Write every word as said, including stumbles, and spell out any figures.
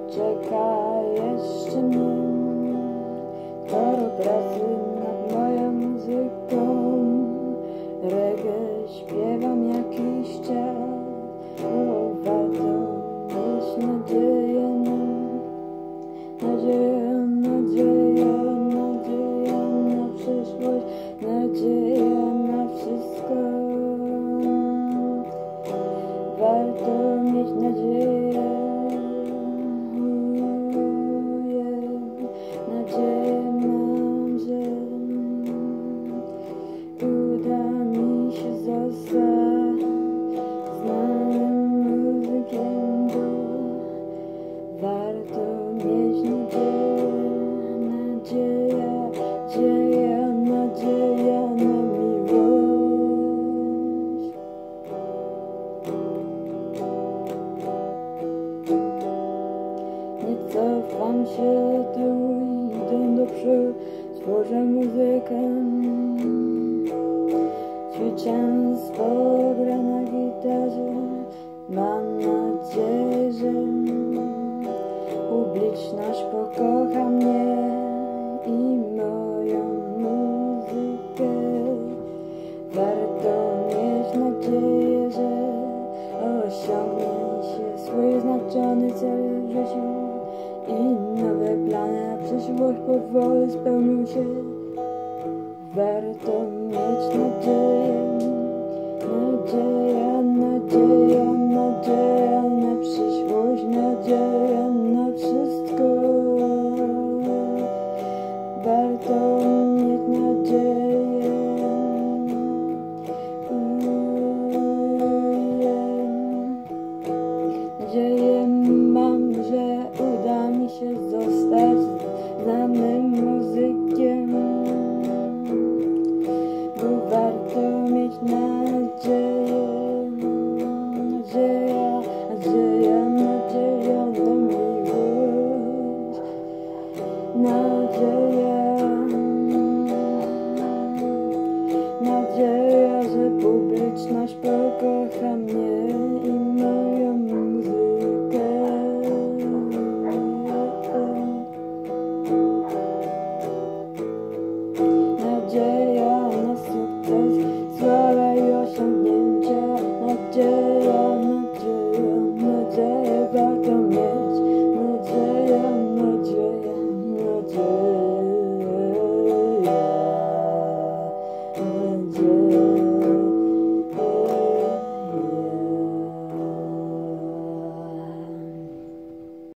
czeka jeszcze mnie. Sporo pracy nad moją muzyką. Reggae śpiewam jakiś czas. O, warto mieć nadzieję na, nadzieję, nadzieję, nadzieję na przyszłość, nadzieję na wszystko. Warto mieć nadzieję, nadzieję mam, że uda mi się zostać znanym muzykiem, bo warto mieć nadzieję, nadzieja, nadzieja, nadzieja na miłość. Nie cofam się do tyłu, idę do przodu, tworzę muzykę. Ćwiczę swą grę na gitarze. Mam nadzieję, że publiczność pokocha mnie i moją muzykę. Warto mieć nadzieję, że osiągnie się swój wyznaczony cel w życiu i nowe plany na przyszłość powoli spełnią się. Warto mieć nadzieję, nadzieja, nadzieja, nadzieja na przyszłość, nadzieja na wszystko. Warto mieć nadzieję, nadzieję mam, że uda mi się zostać znanym muzykiem. Warto mieć nadzieję, nadzieja, nadzieja, nadzieja na miłość, nadzieja, nadzieja, że publiczność pokocha mnie i moją muzykę. Nadzieja na sukces,